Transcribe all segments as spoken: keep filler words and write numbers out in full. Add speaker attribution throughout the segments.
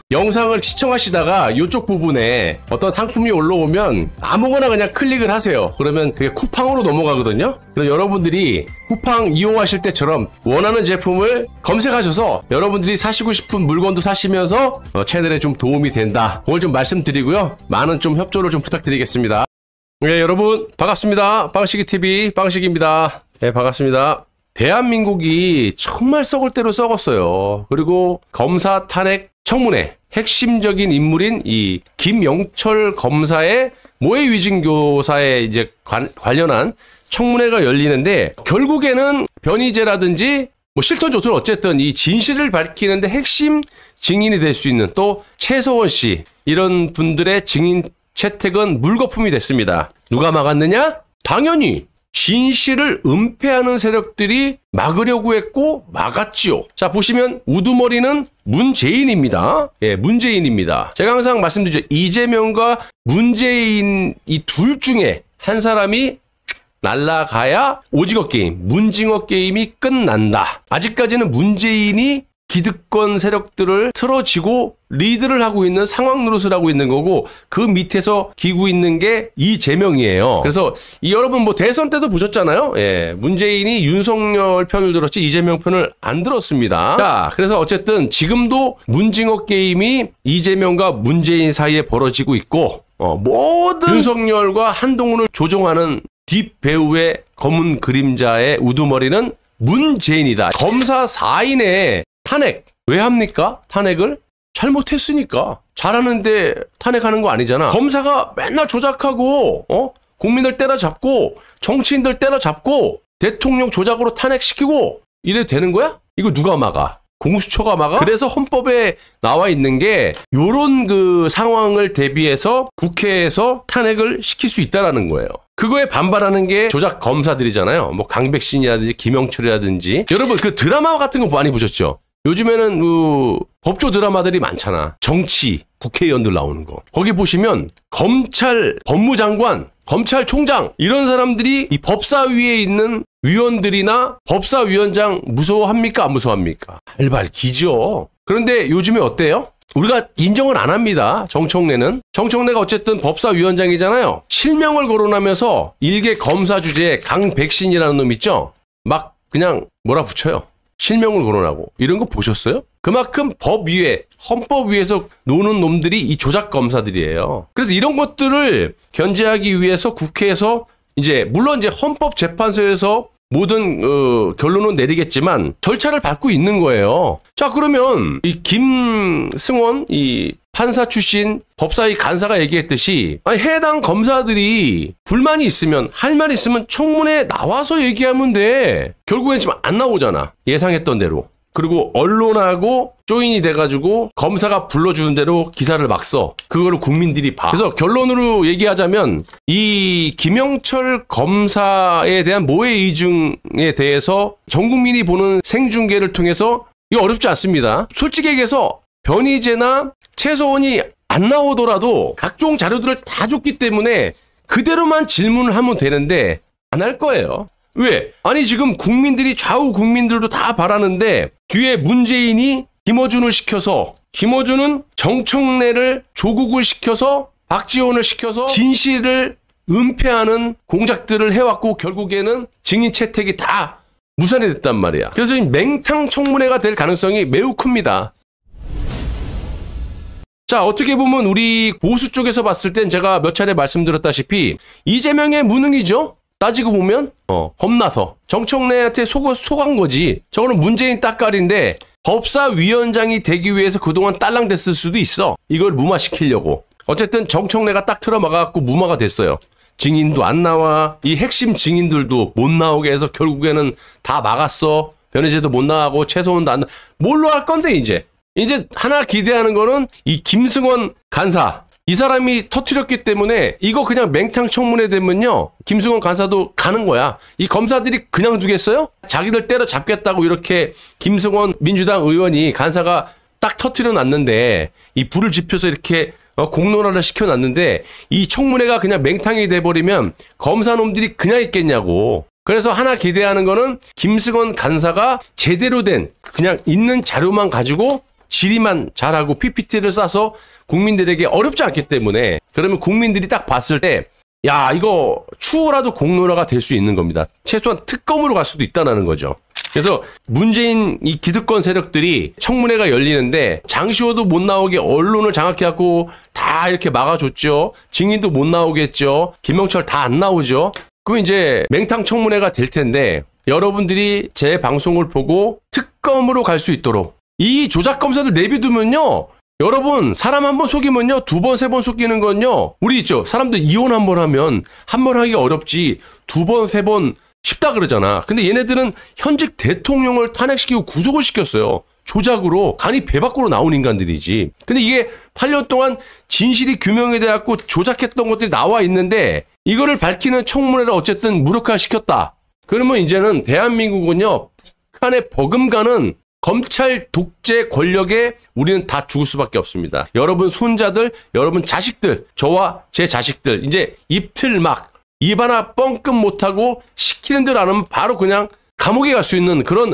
Speaker 1: 영상을 시청하시다가 이쪽 부분에 어떤 상품이 올라오면 아무거나 그냥 클릭을 하세요. 그러면 그게 쿠팡으로 넘어가거든요. 그럼 여러분들이 쿠팡 이용하실 때처럼 원하는 제품을 검색하셔서 여러분들이 사시고 싶은 물건도 사시면서 어, 채널에 좀 도움이 된다. 그걸 좀 말씀드리고요. 많은 좀 협조를 좀 부탁드리겠습니다. 네, 여러분 반갑습니다. 빵식이티비 빵식입니다. 네, 반갑습니다. 대한민국이 정말 썩을 대로 썩었어요. 그리고 검사 탄핵 청문회 핵심적인 인물인 이 김영철 검사의 모해 위증교사에 이제 관, 관련한 청문회가 열리는데, 결국에는 변희재라든지 뭐 실토 조토 어쨌든 이 진실을 밝히는데 핵심 증인이 될 수 있는 또 최서원 씨, 이런 분들의 증인 채택은 물거품이 됐습니다. 누가 막았느냐? 당연히 진실을 은폐하는 세력들이 막으려고 했고 막았지요. 자, 보시면 우두머리는 문재인입니다. 예, 문재인입니다. 제가 항상 말씀드리죠. 이재명과 문재인 이 둘 중에 한 사람이 날아가야 오징어 게임, 문징어 게임이 끝난다. 아직까지는 문재인이 기득권 세력들을 틀어지고 리드를 하고 있는 상황 노릇을 하고 있는 거고, 그 밑에서 기고 있는 게 이재명이에요. 그래서 이 여러분 뭐 대선 때도 보셨잖아요. 예, 문재인이 윤석열 편을 들었지 이재명 편을 안 들었습니다. 자, 그래서 어쨌든 지금도 문징어 게임이 이재명과 문재인 사이에 벌어지고 있고, 어, 모든 윤석열과 한동훈을 조종하는 뒷배우의 검은 그림자의 우두머리는 문재인이다. 검사 사 인의 탄핵 왜 합니까? 탄핵을 잘못했으니까. 잘하는데 탄핵하는 거 아니잖아. 검사가 맨날 조작하고 어? 국민을 때려잡고 정치인들 때려잡고 대통령 조작으로 탄핵시키고 이래도 되는 거야? 이거 누가 막아? 공수처가 막아? 그래서 헌법에 나와 있는 게 요런 그 상황을 대비해서 국회에서 탄핵을 시킬 수 있다라는 거예요. 그거에 반발하는 게 조작 검사들이잖아요. 뭐 강백신이라든지 김영철이라든지. 여러분 그 드라마 같은 거 많이 보셨죠? 요즘에는 그 법조 드라마들이 많잖아. 정치 국회의원들 나오는 거. 거기 보시면 검찰 법무장관, 검찰총장 이런 사람들이 이 법사위에 있는 위원들이나 법사위원장 무서워합니까? 안 무서워합니까? 발발기죠. 그런데 요즘에 어때요? 우리가 인정을 안 합니다. 정청래는. 정청래가 어쨌든 법사위원장이잖아요. 실명을 거론하면서 일개 검사 주제에 강백신이라는 놈 있죠? 막 그냥 뭐라 붙여요. 실명을 거론하고. 이런 거 보셨어요? 그만큼 법 위에, 헌법 위에서 노는 놈들이 이 조작 검사들이에요. 그래서 이런 것들을 견제하기 위해서 국회에서 이제 물론 이제 헌법재판소에서 모든 어, 결론은 내리겠지만 절차를 밟고 있는 거예요. 자, 그러면 이 김승원 이 판사 출신 법사위 간사가 얘기했듯이, 아니, 해당 검사들이 불만이 있으면, 할 말 있으면 청문회에 나와서 얘기하면 돼. 결국엔 지금 안 나오잖아. 예상했던 대로. 그리고 언론하고 조인이 돼가지고 검사가 불러주는 대로 기사를 막 써. 그거를 국민들이 봐. 그래서 결론으로 얘기하자면 이 김영철 검사에 대한 모해 이중에 대해서 전 국민이 보는 생중계를 통해서 이거 어렵지 않습니다. 솔직히 얘기해서 변희재나 최서원이 안 나오더라도 각종 자료들을 다 줬기 때문에 그대로만 질문을 하면 되는데 안 할 거예요. 왜? 아니 지금 국민들이, 좌우 국민들도 다 바라는데 뒤에 문재인이 김어준을 시켜서, 김어준은 정청래를 조국을 시켜서, 박지원을 시켜서 진실을 은폐하는 공작들을 해왔고 결국에는 증인 채택이 다 무산이 됐단 말이야. 그래서 이 맹탕 청문회가 될 가능성이 매우 큽니다. 자, 어떻게 보면 우리 보수 쪽에서 봤을 땐 제가 몇 차례 말씀드렸다시피 이재명의 무능이죠? 따지고 보면 어 겁나서 정청래한테 속, 속한 거지. 저거는 문재인 따까리인데 법사위원장이 되기 위해서 그동안 딸랑댔을 수도 있어. 이걸 무마시키려고. 어쨌든 정청래가 딱 틀어막아갖고 무마가 됐어요. 증인도 안 나와. 이 핵심 증인들도 못 나오게 해서 결국에는 다 막았어. 변희재도 못 나가고 최서원도 안 나. 뭘로 할 건데 이제? 이제 하나 기대하는 거는 이 김승원 간사. 이 사람이 터뜨렸기 때문에 이거 그냥 맹탕 청문회 되면요, 김승원 간사도 가는 거야. 이 검사들이 그냥 두겠어요? 자기들 때려잡겠다고 이렇게 김승원 민주당 의원이 간사가 딱 터뜨려 놨는데, 이 불을 지펴서 이렇게 어, 공론화를 시켜놨는데 이 청문회가 그냥 맹탕이 돼버리면 검사놈들이 그냥 있겠냐고. 그래서 하나 기대하는 거는 김승원 간사가 제대로 된 그냥 있는 자료만 가지고 질의만 잘하고 피피티를 싸서 국민들에게 어렵지 않기 때문에 그러면 국민들이 딱 봤을 때 야, 이거 추후라도 공론화가 될 수 있는 겁니다. 최소한 특검으로 갈 수도 있다는 거죠. 그래서 문재인 이 기득권 세력들이 청문회가 열리는데 장시호도 못 나오게 언론을 장악해갖고 다 이렇게 막아줬죠. 증인도 못 나오겠죠. 김영철 다 안 나오죠. 그럼 이제 맹탕 청문회가 될 텐데 여러분들이 제 방송을 보고 특검으로 갈 수 있도록 이 조작 검사들 내비두면요. 여러분 사람 한 번 속이면요 두 번 세 번 속이는 건요 우리 있죠 사람들 이혼 한 번 하면 한 번 하기가 어렵지 두 번 세 번 쉽다 그러잖아. 근데 얘네들은 현직 대통령을 탄핵시키고 구속을 시켰어요. 조작으로. 간이 배 밖으로 나온 인간들이지. 근데 이게 팔 년 동안 진실이 규명이 돼갖고 조작했던 것들이 나와 있는데 이거를 밝히는 청문회를 어쨌든 무력화시켰다. 그러면 이제는 대한민국은요 북한의 버금가는 검찰 독재 권력에 우리는 다 죽을 수밖에 없습니다. 여러분 손자들, 여러분 자식들, 저와 제 자식들 이제 입틀 막 입 하나 뻥끗 못하고 시키는 대로 안 하면 바로 그냥 감옥에 갈 수 있는 그런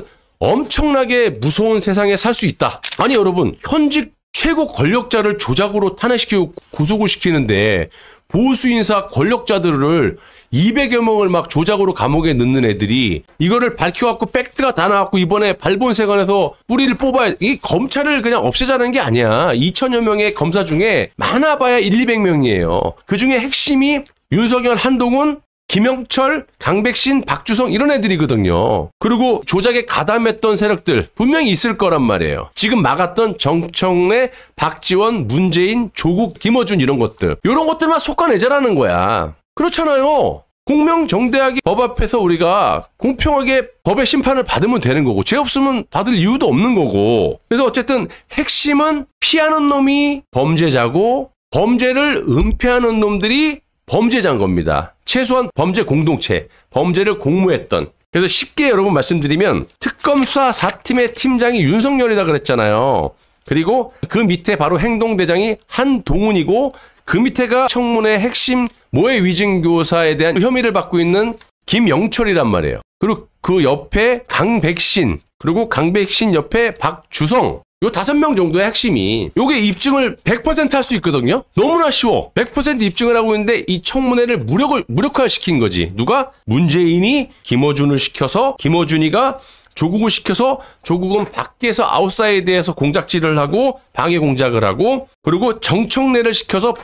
Speaker 1: 엄청나게 무서운 세상에 살 수 있다. 아니 여러분 현직 최고 권력자를 조작으로 탄핵시키고 구속을 시키는데 보수 인사 권력자들을 이백여 명을 막 조작으로 감옥에 넣는 애들이 이거를 밝혀갖고 팩트가 다 나왔고 이번에 발본세관에서 뿌리를 뽑아야 이 검찰을 그냥 없애자는 게 아니야. 이천여 명의 검사 중에 많아봐야 일이백 명이에요. 그중에 핵심이 윤석열, 한동훈, 김영철, 강백신, 박주성 이런 애들이거든요. 그리고 조작에 가담했던 세력들 분명히 있을 거란 말이에요. 지금 막았던 정청래, 박지원, 문재인, 조국, 김어준 이런 것들. 이런 것들만 솎아내자라는 거야. 그렇잖아요. 공명정대하게 법 앞에서 우리가 공평하게 법의 심판을 받으면 되는 거고 죄 없으면 받을 이유도 없는 거고. 그래서 어쨌든 핵심은 피하는 놈이 범죄자고 범죄를 은폐하는 놈들이 범죄자인 겁니다. 최소한 범죄 공동체, 범죄를 공모했던. 그래서 쉽게 여러분 말씀드리면 특검 수사 사 팀의 팀장이 윤석열이라 그랬잖아요. 그리고 그 밑에 바로 행동대장이 한동훈이고 그 밑에가 청문회 핵심 모해 위증교사에 대한 혐의를 받고 있는 김영철이란 말이에요. 그리고 그 옆에 강백신, 그리고 강백신 옆에 박주성. 요 다섯 명 정도의 핵심이 요게 입증을 백 퍼센트 할 수 있거든요. 너무나 쉬워. 백 퍼센트 입증을 하고 있는데 이 청문회를 무력을 무력화시킨 거지. 누가? 문재인이 김어준을 시켜서 김어준이가 조국을 시켜서 조국은 밖에서 아웃사이드에서 공작질을 하고 방해 공작을 하고 그리고 정청래를 시켜서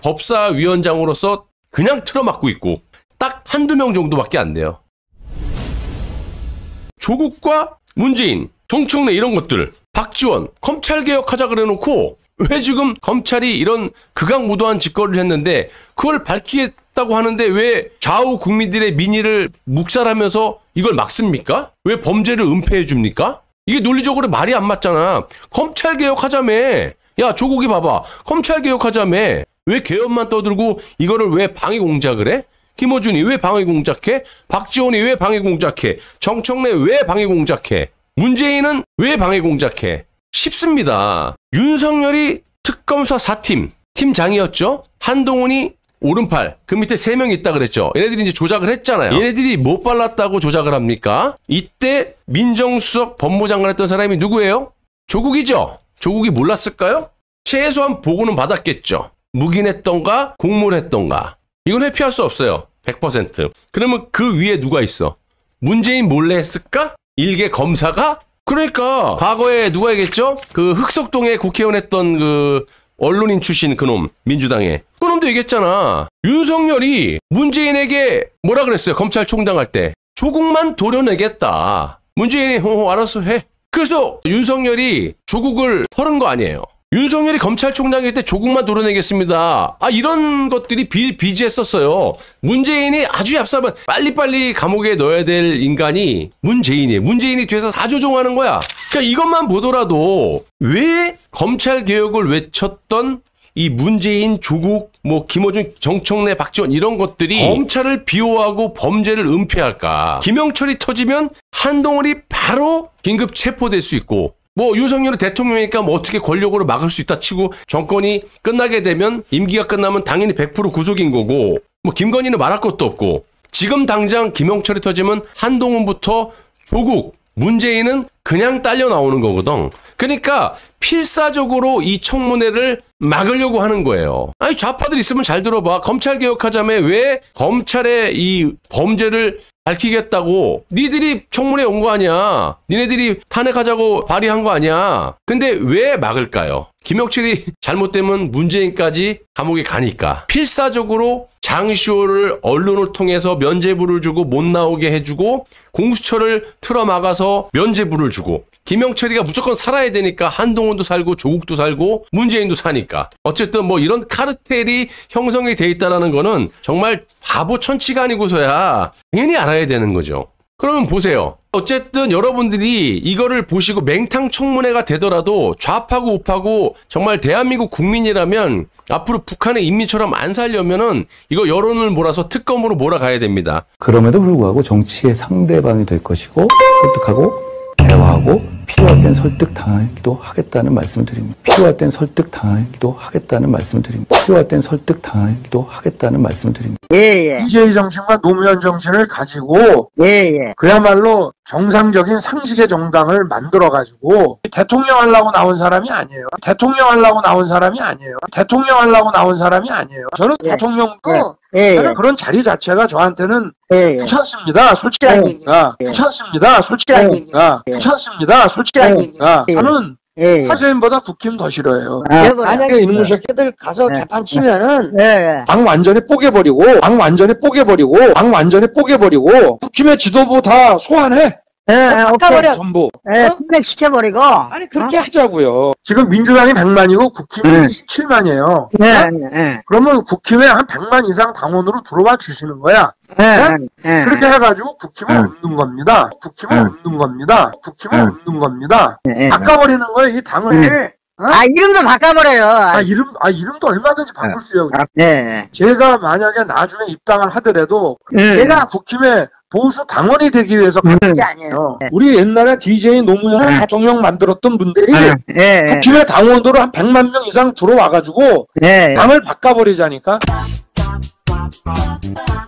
Speaker 1: 법사위원장으로서 그냥 틀어막고 있고 딱 한두 명 정도밖에 안 돼요. 조국과 문재인, 정청래 이런 것들 박지원 검찰개혁하자 그래놓고 왜 지금 검찰이 이런 극악무도한 짓거리를 했는데 그걸 밝히겠다고 하는데 왜 좌우 국민들의 민의를 묵살하면서 이걸 막습니까? 왜 범죄를 은폐해 줍니까? 이게 논리적으로 말이 안 맞잖아. 검찰개혁하자며. 야 조국이 봐봐. 검찰개혁하자며. 왜 개헌만 떠들고 이거를 왜 방해 공작을 해? 김어준이 왜 방해 공작해? 박지원이 왜 방해 공작해? 정청래 왜 방해 공작해? 문재인은 왜 방해 공작해? 쉽습니다. 윤석열이 특검사 사 팀 팀장이었죠. 한동훈이 오른팔 그 밑에 세 명이 있다 그랬죠. 얘네들이 이제 조작을 했잖아요. 얘네들이 못 발랐다고 조작을 합니까? 이때 민정수석 법무장관 했던 사람이 누구예요? 조국이죠. 조국이 몰랐을까요? 최소한 보고는 받았겠죠. 묵인했던가 공모를 했던가. 이건 회피할 수 없어요. 백 퍼센트. 그러면 그 위에 누가 있어? 문재인 몰래 했을까? 일개 검사가? 그러니까 과거에 누가 얘기했죠? 그 흑석동에 국회의원 했던 그 언론인 출신 그놈 민주당에 그놈도 얘기했잖아. 윤석열이 문재인에게 뭐라 그랬어요? 검찰총장 할 때 조국만 도려내겠다. 문재인이 어, 알았어 해. 그래서 윤석열이 조국을 털은 거 아니에요. 윤석열이 검찰총장일 때 조국만 도려내겠습니다. 아 이런 것들이 비일비재했었어요. 문재인이 아주 얍삽한 빨리빨리 감옥에 넣어야 될 인간이 문재인이에요. 문재인이 뒤에서 다 조종하는 거야. 그러니까 이것만 보더라도 왜 검찰개혁을 외쳤던 이 문재인, 조국, 뭐 김어준, 정청래, 박지원 이런 것들이 검찰을 비호하고 범죄를 은폐할까? 김영철이 터지면 한동훈이 바로 긴급 체포될 수 있고 뭐 윤석열은 대통령이니까 뭐 어떻게 권력으로 막을 수 있다 치고 정권이 끝나게 되면 임기가 끝나면 당연히 백 퍼센트 구속인 거고 뭐 김건희는 말할 것도 없고 지금 당장 김영철이 터지면 한동훈부터 조국, 문재인은 그냥 딸려 나오는 거거든. 그러니까 필사적으로 이 청문회를 막으려고 하는 거예요. 아니 좌파들 있으면 잘 들어봐. 검찰 개혁하자며 왜 검찰의 이 범죄를 밝히겠다고 니들이 청문회 온 거 아니야. 니네들이 탄핵하자고 발의한 거 아니야. 근데 왜 막을까요? 김영철이 잘못되면 문재인까지 감옥에 가니까. 필사적으로 장시호를 언론을 통해서 면죄부를 주고 못 나오게 해주고 공수처를 틀어막아서 면죄부를 주고 김영철이가 무조건 살아야 되니까 한동훈도 살고 조국도 살고 문재인도 사니까. 어쨌든 뭐 이런 카르텔이 형성이 돼 있다는 거는 정말 바보 천치가 아니고서야 당연히 알아야 되는 거죠. 그러면 보세요. 어쨌든 여러분들이 이거를 보시고 맹탕 청문회가 되더라도 좌파고 우파고 정말 대한민국 국민이라면 앞으로 북한의 인민처럼 안 살려면은 이거 여론을 몰아서 특검으로 몰아가야 됩니다.
Speaker 2: 그럼에도 불구하고 정치의 상대방이 될 것이고 설득하고 대화하고 필요할 땐 설득 당하기도 하겠다는 말씀을 드립니다. 필요할 땐 설득 당하기도 하겠다는 말씀을 드립니다. 필요할 땐 설득 당하기도 하겠다는 말씀을 드립니다.
Speaker 3: 예예.
Speaker 4: 디제이 정신과 노무현 정신을 가지고
Speaker 3: 예예.
Speaker 4: 그야말로 정상적인 상식의 정당을 만들어가지고 대통령 하려고 나온 사람이 아니에요. 대통령 하려고 나온 사람이 아니에요. 대통령 하려고 나온 사람이 아니에요. 저는
Speaker 3: 예.
Speaker 4: 대통령도
Speaker 3: 예.
Speaker 4: 저는 그런 자리 자체가 저한테는
Speaker 3: 예.
Speaker 4: 귀찮습니다. 솔직한
Speaker 3: 예.
Speaker 4: 얘기가
Speaker 3: 예.
Speaker 4: 귀찮습니다. 솔직한
Speaker 3: 예.
Speaker 4: 얘기가
Speaker 3: 예.
Speaker 4: 귀찮습니다. 솔직한
Speaker 3: 예.
Speaker 4: 얘기가
Speaker 3: 예.
Speaker 4: 저는
Speaker 3: 예.
Speaker 4: 사죄인보다 국힘 더 싫어요.
Speaker 3: 아,
Speaker 4: 만약에 이놈의 새끼들
Speaker 3: 가서
Speaker 4: 예.
Speaker 3: 개판 치면은 예.
Speaker 4: 당 완전히 뽀개버리고 당 완전히 뽀개버리고 당 완전히 뽀개버리고 국힘의 지도부 다 소환해.
Speaker 3: 예. 바꿔버려.
Speaker 4: 전부.
Speaker 3: 예. 탄핵시켜버리고.
Speaker 4: 아니 그렇게 하자고요. 지금 민주당이 백만이고 국힘이
Speaker 3: 음.
Speaker 4: 십칠만이에요.
Speaker 3: 예. 예.
Speaker 4: 그러면 국힘에 한 백만 이상 당원으로 들어와 주시는 거야.
Speaker 3: 예. 예.
Speaker 4: 그렇게 해가지고 국힘은
Speaker 3: 음.
Speaker 4: 없는 겁니다. 국힘은
Speaker 3: 음.
Speaker 4: 없는 겁니다. 국힘은
Speaker 3: 음.
Speaker 4: 없는 겁니다.
Speaker 3: 예.
Speaker 4: 바꿔버리는 거예요. 이 당을.
Speaker 3: 아, 이름도 바꿔버려요.
Speaker 4: 아 이름 아 이름도 얼마든지 바꿀 수 있어요.
Speaker 3: 예.
Speaker 4: 제가 만약에 나중에 입당을 하더라도
Speaker 3: 음.
Speaker 4: 제가 국힘의 보수 당원이 되기 위해서 간 게 아니에요. 우리 옛날에 디제이 노무현 대통령 만들었던 분들이
Speaker 3: 예.
Speaker 4: 국힘의 당원으로 한 백만 명 이상 들어와가지고
Speaker 3: 예.
Speaker 4: 당을 바꿔버리자니까.